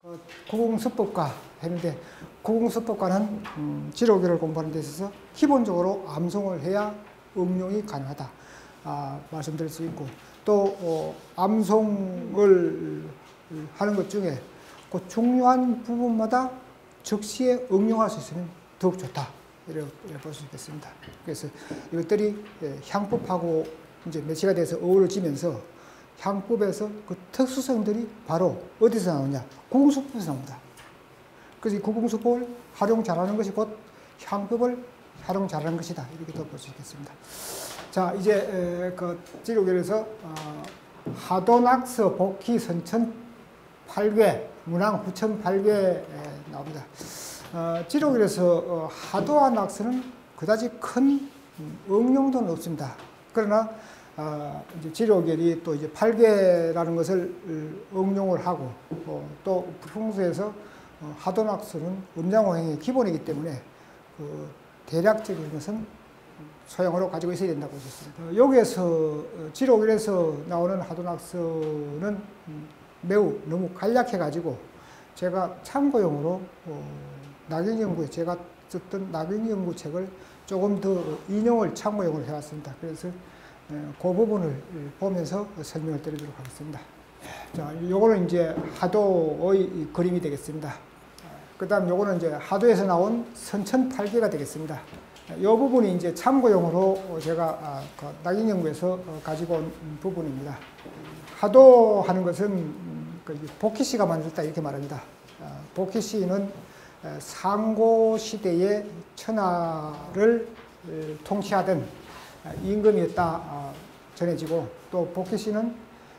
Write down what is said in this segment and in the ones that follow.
구공수법과 했는데 구공수법과는 지로계를 공부하는 데 있어서 기본적으로 암송을 해야 응용이 가능하다 말씀드릴 수 있고 또 암송을 하는 것 중에 그 중요한 부분마다 즉시에 응용할 수 있으면 더욱 좋다 이렇게 볼 수 있겠습니다. 그래서 이것들이 향법하고 이제 매치가 돼서 어우러지면서 향법에서 그 특수성들이 바로 어디서 나오냐? 구공수법에서 나옵니다. 그래서 이 구공수법을 활용 잘하는 것이 곧 향법을 활용 잘하는 것이다. 이렇게 또 볼 수 있겠습니다. 자, 이제 그 지로결에서 하도낙서 복희 선천 8괴, 문왕 후천 8괴 나옵니다. 지로결에서 하도와 낙서는 그다지 큰 응용도는 없습니다. 그러나 이제 지로결이 또 이제 8괴라는 것을 응용을 하고 또 풍수에서 하도낙서는 음양오행의 기본이기 때문에 그 대략적인 것은 소형으로 가지고 있어야 된다고 보셨습니다. 여기에서 지로결에서 나오는 하도낙서는 매우 너무 간략해가지고 제가 참고용으로 낙인연구에 제가 썼던 낙인연구 책을 조금 더 인용을 참고용으로 해왔습니다. 그래서 그 부분을 보면서 설명을 드리도록 하겠습니다. 자, 요거는 이제 하도의 그림이 되겠습니다. 그 다음 요거는 이제 하도에서 나온 선천팔계가 되겠습니다. 이 부분이 이제 참고용으로 제가 낙인연구에서 가지고 온 부분입니다. 하도하는 것은 복희씨가 만들었다 이렇게 말합니다. 복희씨는 상고시대의 천하를 통치하던 임금이었다 전해지고 또 복희씨는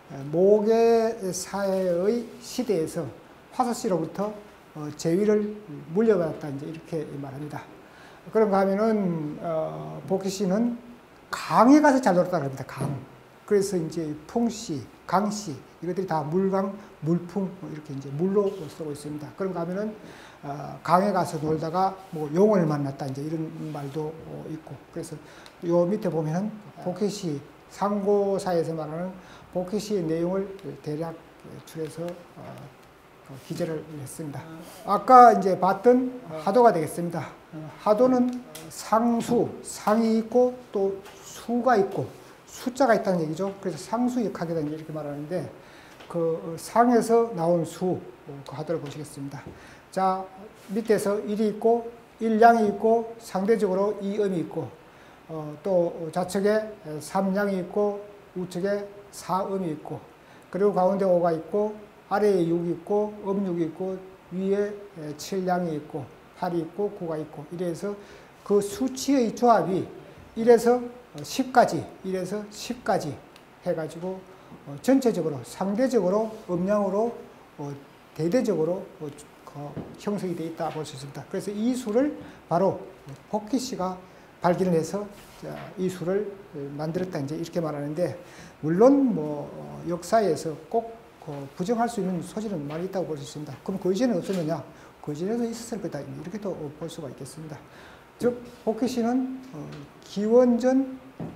모계사회의 시대에서 화서씨로부터 제위를 물려받았다 이제 이렇게 말합니다. 그런가 하면은 복희씨는 강에 가서 잘 놀았다고 합니다. 강. 그래서 이제 풍씨, 강씨 이것들이 다 물강, 물풍 이렇게 이제 물로 쓰고 있습니다. 그런가 하면은 강에 가서 놀다가 뭐 용을 만났다 이제 이런 말도 있고 그래서 요 밑에 보면은 복희씨 상고사에서 말하는 복희씨의 내용을 대략 추려서 기재를 했습니다. 아까 이제 봤던 하도가 되겠습니다. 하도는 상수, 상이 있고 또 수가 있고 숫자가 있다는 얘기죠. 그래서 상수역학이다 이렇게 말하는데 그 상에서 나온 수, 그 하도를 보시겠습니다. 자, 밑에서 일이 있고 일양이 있고 상대적으로 이음이 있고 또 좌측에 삼양이 있고 우측에 사음이 있고 그리고 가운데 오가 있고 아래에 6이 있고 음육이 있고 위에 7양이 있고 8이 있고 9가 있고 이래서 그 수치의 조합이 1에서 10까지 1에서 10까지 해가지고 전체적으로 상대적으로 음양으로 대대적으로 형성이 되어 있다 볼 수 있습니다. 그래서 이 수를 바로 복희씨가 발견을 해서 이 수를 만들었다 이제 이렇게 말하는데 물론 뭐 역사에서 꼭 부정할 수 있는 소지는 많이 있다고 볼 수 있습니다. 그럼 그 이전에 없었느냐? 그 이전에도 있었을 거다 이렇게 또 볼 수가 있겠습니다. 즉 복희씨는 기원전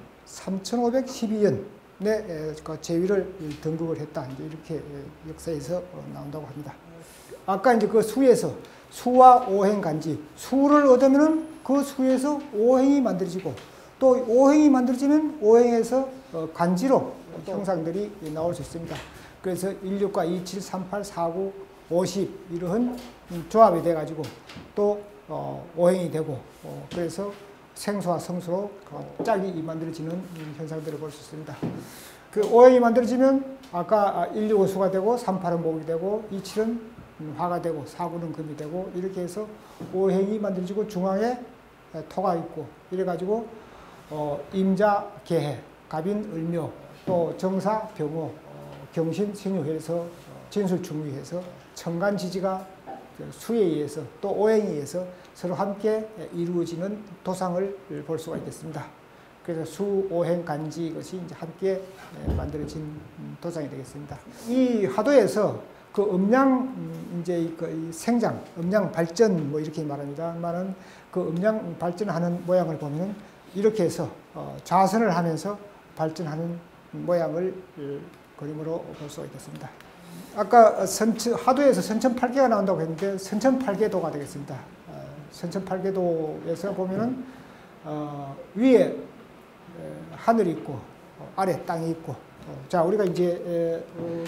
3512년에 제위를 등극을 했다 이제 이렇게 역사에서 나온다고 합니다. 아까 이제 그 수에서 수와 오행간지 수를 얻으면은 그 수에서 오행이 만들어지고 또 오행이 만들어지면 오행에서 간지로 형상들이 나올 수 있습니다. 그래서 16과 27, 38, 49, 50 이러한 조합이 돼가지고 또 오행이 되고 그래서 생수와 성수로 짝이 만들어지는 현상들을 볼 수 있습니다. 그 오행이 만들어지면 아까 165 수가 되고 38은 목이 되고 27은 화가 되고 49는 금이 되고 이렇게 해서 오행이 만들어지고 중앙에 토가 있고 이래가지고 임자 계해, 갑인 을묘, 또 정사 병호, 경신 생유해서 진술충유해서 천간지지가 수에 의해서 또 오행에 의해서 서로 함께 이루어지는 도상을 볼 수가 있겠습니다. 그래서 수, 오행, 간지 이것이 이제 함께 만들어진 도상이 되겠습니다. 이 하도에서 그 음양 이제 그 생장, 음양 발전 뭐 이렇게 말합니다만은 그 음양 발전하는 모양을 보면은 이렇게 해서 자선을 하면서 발전하는 모양을 그림으로 볼 수가 있겠습니다. 아까 하도에서 선천팔계가 나온다고 했는데 선천팔계도가 되겠습니다. 선천팔계도에서 보면은 위에 하늘이 있고 아래 땅이 있고 자 우리가 이제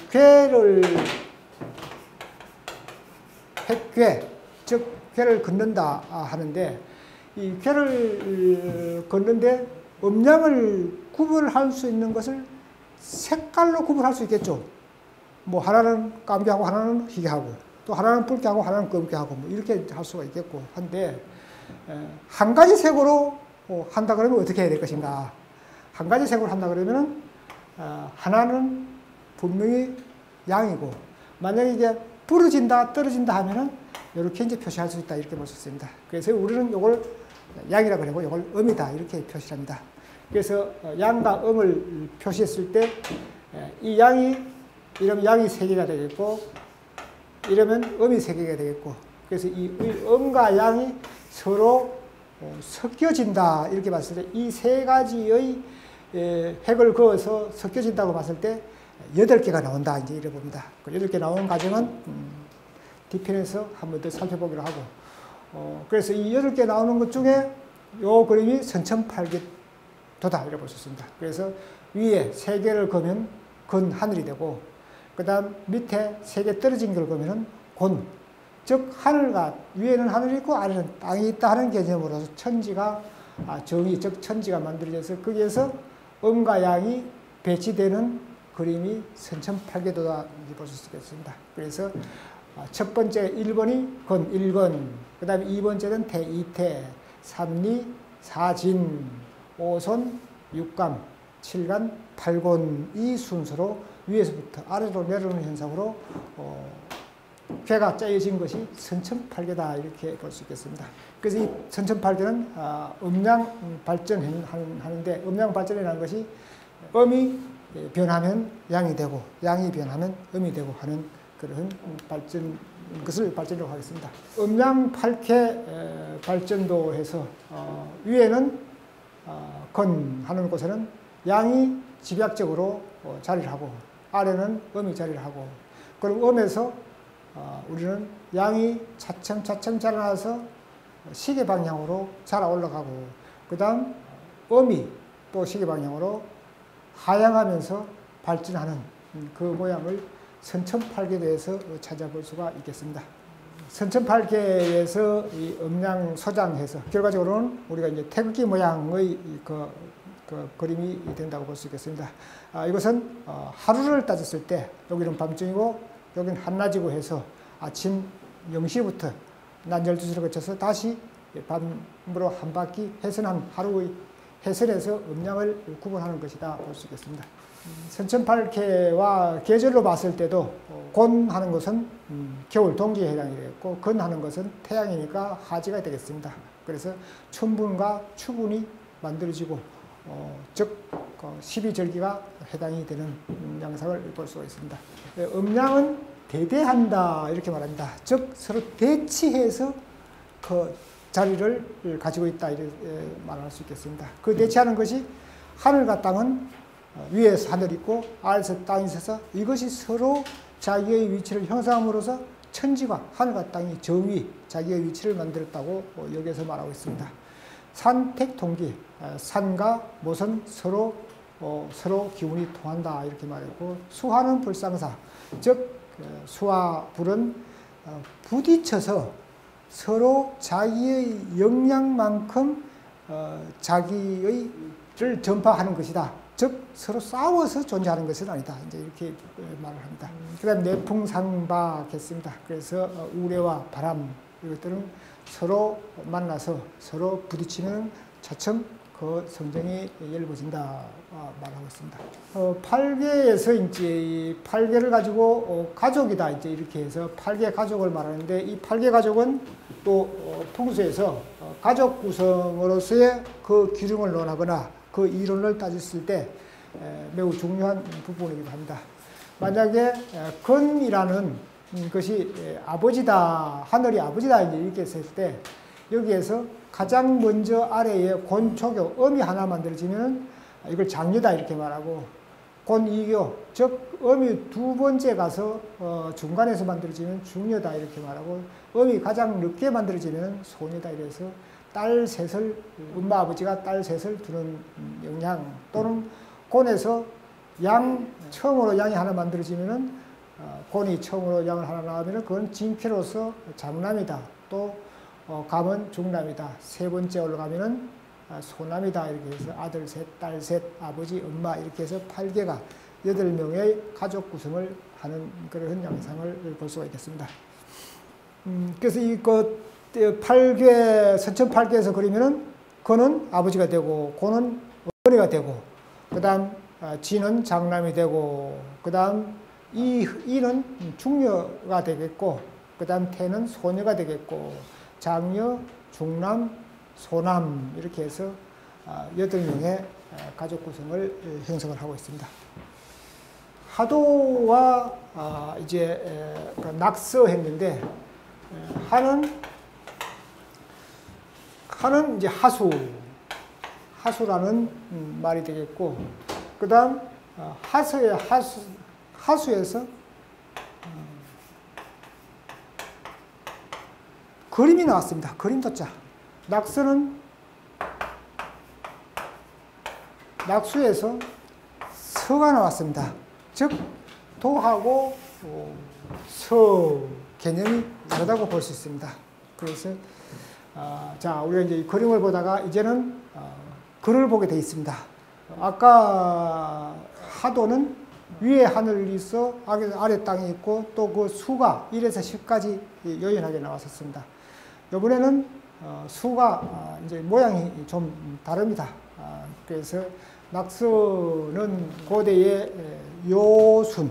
획궤 즉 궤를 긋는다 하는데 이 궤를 긋는데 음양을 구분할 수 있는 것을 색깔로 구분할 수 있겠죠. 뭐 하나는 까맣게 하고 하나는 희게 하고 또 하나는 붉게 하고 하나는 검게 하고 뭐 이렇게 할 수가 있겠고 한데 한 가지 색으로 한다 그러면 어떻게 해야 될 것인가? 한 가지 색으로 한다 그러면은 하나는 분명히 양이고 만약에 이게 부러진다 떨어진다 하면은 이렇게 이제 표시할 수 있다 이렇게 볼 수 있습니다. 그래서 우리는 이걸 양이라 그러고 이걸 음이다 이렇게 표시합니다. 그래서 양과 음을 표시했을 때 이 양이 이러면 양이 3개가 되겠고 이러면 음이 3개가 되겠고 그래서 이 음과 양이 서로 섞여진다 이렇게 봤을 때 이 3가지의 획을 그어서 섞여진다고 봤을 때 8개가 나온다 이제 이래 봅니다. 8개 나온 과정은 뒤편에서 한 번 더 살펴보기로 하고 그래서 이 8개 나오는 것 중에 이 그림이 선천팔계도다 이렇게 볼 수 있습니다. 그래서 위에 3개를 그으면 근 하늘이 되고 그 다음 밑에 3개 떨어진 걸 그으면 곤, 즉 하늘과 위에는 하늘이 있고 아래는 땅이 있다 하는 개념으로서 천지가 정의 즉 천지가 만들어져서 거기에서 음과 양이 배치되는 그림이 선천팔계도다 볼 수 있겠습니다. 그래서 첫 번째 1번이 건 1건, 그 다음에 2번째는 태, 2태, 3리, 4진, 5손, 6감, 7간, 8곤 이 순서로 위에서부터 아래로 내려오는 현상으로 궤가 짜여진 것이 선천팔계다 이렇게 볼 수 있겠습니다. 그래서 이 선천팔계는 음양 발전하는데 음양 발전이라는 것이 음이 변하면 양이 되고 양이 변하면 음이 되고 하는 그런 것을 발전이라고 하겠습니다. 음양 8개 발전도에서 위에는 건 하는 곳에는 양이 집약적으로 자리를 하고 아래는 음이 자리를 하고 그럼 음에서 우리는 양이 차츰차츰 자라나서 시계 방향으로 자라 올라가고 그 다음 음이 또 시계 방향으로 하향하면서 발전하는 그 모양을 선천팔계도에서 찾아볼 수가 있겠습니다. 선천팔계에서 이 음양 소장해서 결과적으로는 우리가 이제 태극기 모양의 그 그림이 된다고 볼 수 있겠습니다. 이것은 하루를 따졌을 때 여기는 밤중이고 여기는 한낮이고 해서 아침 0시부터 낮 12시를 거쳐서 다시 밤으로 한 바퀴 해선한 하루의 해선에서 음양을 구분하는 것이다 볼 수 있겠습니다. 선천팔계와 계절로 봤을 때도 곤 하는 것은 겨울 동기에 해당이 되겠고 건 하는 것은 태양이니까 하지가 되겠습니다. 그래서 춘분과 추분이 만들어지고 즉 12절기가 해당이 되는 양상을 볼 수가 있습니다. 음양은 대대한다 이렇게 말합니다. 즉 서로 대치해서 그 자리를 가지고 있다 이렇게 말할 수 있겠습니다. 그 대치하는 것이 하늘과 땅은 위에서 하늘이 있고 아래에서 땅이 있어서 이것이 서로 자기의 위치를 형성함으로써 천지가 하늘과 땅이 정위 자기의 위치를 만들었다고 여기에서 말하고 있습니다. 산택통기 산과 모선 서로 기운이 통한다 이렇게 말했고 수화는 불상사 즉 수와 불은 부딪혀서 서로 자기의 역량만큼 자기를 전파하는 것이다. 즉 서로 싸워서 존재하는 것은 아니다. 이제 이렇게 말을 합니다. 그다음 내풍상박했습니다. 그래서 우레와 바람 이것들은 서로 만나서 서로 부딪히면 차츰 그 성정이 열어진다 말하고 있습니다. 8개에서 이제 8개를 가지고 가족이다 이제 이렇게 해서 8개 가족을 말하는데 이 8개 가족은 또 풍수에서 가족 구성으로서의 그 기름을 논하거나 그 이론을 따졌을 때 매우 중요한 부분이기도 합니다. 만약에 건이라는 것이 아버지다, 하늘이 아버지다 이렇게 했을 때 여기에서 가장 먼저 아래에 곤초교, 음이 하나 만들어지면 이걸 장유다 이렇게 말하고 곤이교, 즉 음이 두 번째 가서 중간에서 만들어지면 중녀다 이렇게 말하고, 음이 가장 늦게 만들어지면 소녀다 이래서 딸 셋을, 엄마 아버지가 딸 셋을 두는 영향, 또는 곤에서 처음으로 양이 하나 만들어지면은 곤이 처음으로 양을 하나 나오면은 그건 진캐로서 장남이다. 또 감은 중남이다. 세 번째 올라가면은 소남이다. 이렇게 해서 아들 셋, 딸 셋, 아버지, 엄마 이렇게 해서 8개가 8명의 가족 구성을 하는 그런 양상을 볼 수가 있겠습니다. 그래서 이것 8개, 선천 8개에서 그리면은 건은 아버지가 되고, 고는 어머니가 되고, 그 다음 지는 장남이 되고, 그 다음 이는 중녀가 되겠고, 그 다음 태는 소녀가 되겠고, 장녀, 중남, 소남 이렇게 해서 8명의 가족 구성을 형성을 하고 있습니다. 하도와 이제 낙서했는데, 하는 이제 하수라는 말이 되겠고, 그 다음 하수에서 그림이 나왔습니다. 그림 도자. 낙수에서 서가 나왔습니다. 즉 도하고 서 개념이 다르다고 볼 수 있습니다. 그래서 자, 우리가 이제 그림을 보다가 이제는 글을 보게 되어 있습니다. 아까 하도는 위에 하늘이 있어 아래 땅이 있고, 또 그 수가 1에서 10까지 요연하게 나왔었습니다. 이번에는 수가 이제 모양이 좀 다릅니다. 그래서 낙서는 고대의 요순,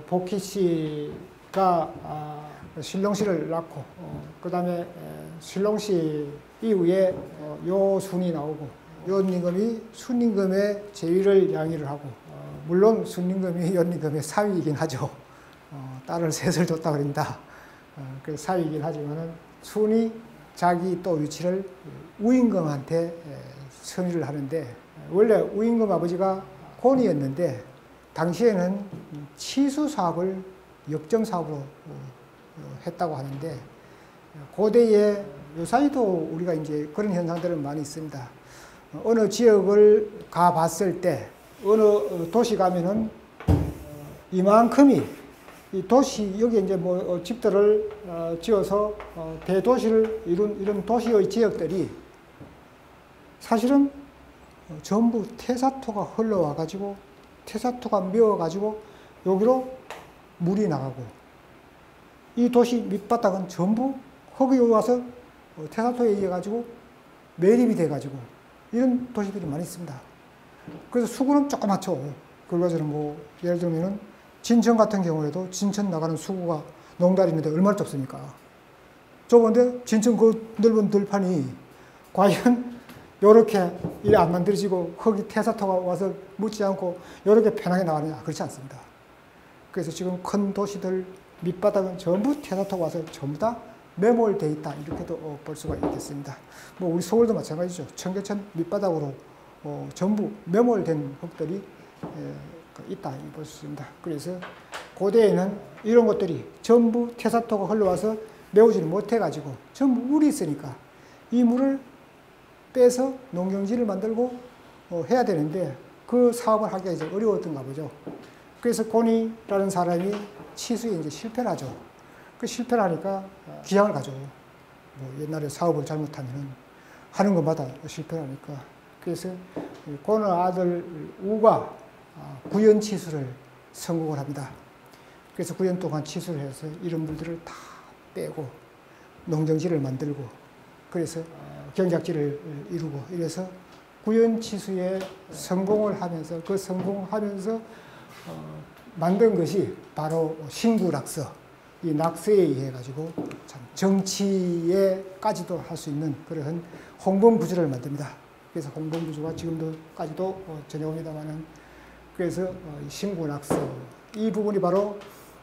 복희씨가 신롱씨를 낳고, 그 다음에 신롱씨 이후에 요순이 나오고, 요임금이 순임금의 제위를 양의를 하고, 물론 순임금이 요임금의 사위이긴 하죠. 딸을 셋을 줬다 그럽니다. 그래서 사위이긴 하지만은 순이 자기 또 위치를 우임금한테 선의를 하는데, 원래 우임금 아버지가 곤이었는데 당시에는 치수 사업을 역점 사업으로 했다고 하는데, 고대에 요사이도 우리가 이제 그런 현상들은 많이 있습니다. 어느 지역을 가봤을 때 어느 도시 가면은 이만큼이 이 도시 여기 이제 뭐 집들을 지어서 대도시를 이룬 도시의 지역들이 사실은 전부 태사토가 흘러와 가지고 태사토가 메워 가지고 여기로 물이 나가고, 이 도시 밑바닥은 전부 흙이 와서 태사토에 의해 가지고 매립이 돼 가지고 이런 도시들이 많이 있습니다. 그래서 수구는 조그맣죠. 그것은 뭐 예를 들면은 진천 같은 경우에도 진천 나가는 수구가 농달이 있는데 얼마나 좁습니까? 좁은데 진천 그 넓은 들판이 과연 요렇게 이래 안 만들어지고 흙이 태사토가 와서 묻지 않고 요렇게 편하게 나가느냐? 그렇지 않습니다. 그래서 지금 큰 도시들 밑바닥은 전부 태사토가 와서 전부 다 매몰되어 있다. 이렇게도 볼 수가 있겠습니다. 뭐 우리 서울도 마찬가지죠. 청계천 밑바닥으로 전부 매몰된 흙들이 있다. 볼 수 있습니다. 그래서 고대에는 이런 것들이 전부 태사토가 흘러와서 메우지를 못해가지고 전부 물이 있으니까 이 물을 빼서 농경지를 만들고 해야 되는데 그 사업을 하기가 이제 어려웠던가 보죠. 그래서 곤이라는 사람이 치수에 이제 실패를 하죠. 그 실패를 하니까 기양을 가죠. 뭐 옛날에 사업을 잘못하면 하는 것마다 실패를 하니까. 그래서 곤의 아들 우가 구연치수를 성공을 합니다. 그래서 9년 동안 치수를 해서 이런 물들을 다 빼고 농경지를 만들고 그래서 경작지를 이루고 이래서 구연치수에 성공을 하면서 그 성공하면서 만든 것이 바로 신구낙서. 이 낙서에 의해 가지고 참 정치에까지도 할 수 있는 그런 홍범구주를 만듭니다. 그래서 홍범구주가 지금도까지도 전해옵니다만은 그래서 신구낙서 이 부분이 바로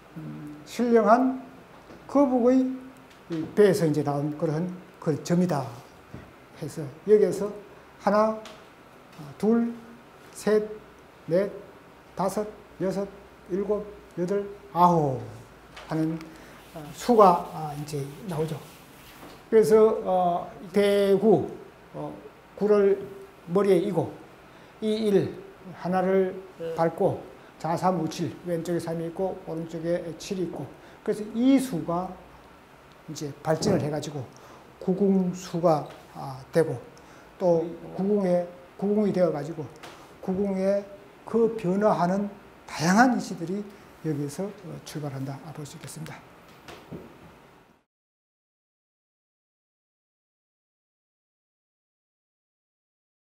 신령한 거북의 배에서 이제 나온 그런 그 점이다 해서 여기에서 하나, 둘, 셋, 넷, 다섯, 여섯, 일곱, 여덟, 아홉 하는 수가 이제 나오죠. 그래서 대구, 구를 머리에 이고 이 일 하나를 밟고 자삼우칠 왼쪽에 3이 있고 오른쪽에 7이 있고 그래서 이 수가 이제 발전을 해가지고 구궁수가 되고 또 구궁이 되어가지고 구궁에 그 변화하는 다양한 이치들이 여기에서 출발한다 볼 수 있겠습니다.